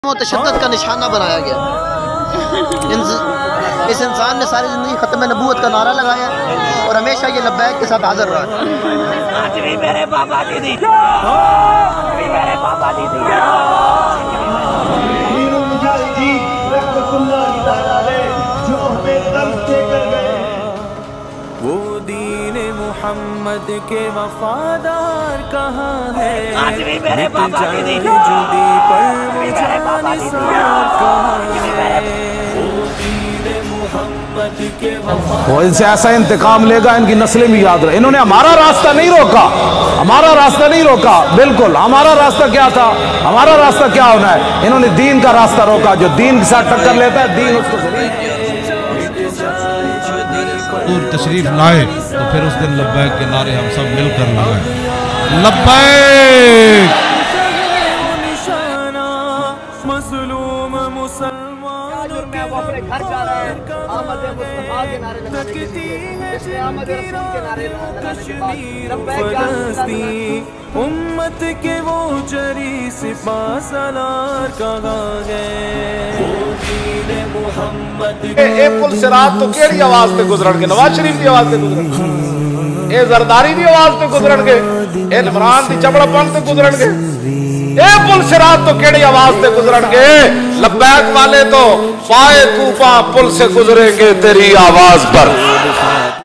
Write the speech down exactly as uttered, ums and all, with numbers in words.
तशद्दुद का निशाना बनाया गया। इस इंसान ने सारी ज़िंदगी ख़त्म नबूवत का नारा लगाया और हमेशा ये लब्बैक के साथ हाज़िर रहा। आज भी मेरे बाबा दीदी, मेरे बाबा दीदी जो हमें दर्द देकर गए, वो दीने मोहम्मद के वफादार कहाँ है। आज भी मेरे बाबा दीदी, जुदी पर मेरे बाबा दीदी कहाँ है। वो दीने मोहम्मद के वफादार, वो इनसे ऐसा इंतकाम लेगा, इनकी नस्लें भी याद रहे। इन्होंने हमारा रास्ता नहीं रोका, हमारा रास्ता नहीं रोका। बिल्कुल हमारा रास्ता क्या था, हमारा रास्ता क्या होना है। इन्होंने दीन का रास्ता रोका। जो दीन के साथ टक्कर लेता है, दीन उसको तशरीफ लाए तो फिर उस दिन लब्बैक के नारे हम सब मिलकर लगाए। लब्बैक मज़लूम मुसलमान मैं वो अपने घर जा रहा है, आमद मुस्तफा के नारे लगाने के लिए, इसलिए आमद रसूल के नारे लगाने के बाद फलस्तीन उम्मत के वो जरी सिपा सलार कहाँ गए। ए पुल सिरात तो केड़ी आवाज पे गुजरन के, नवाज शरीफ की आवाज पे गुजरन, ए जरदारी की आवाज पे गुजरन के, ए इमरान की चबड़ापन पे गुजरन के। ए पुल सिरात तो केड़ी आवाज पे गुजरन के। लब्बैक वाले तो पाए कूफा पुल से गुजरेंगे तेरी आवाज पर।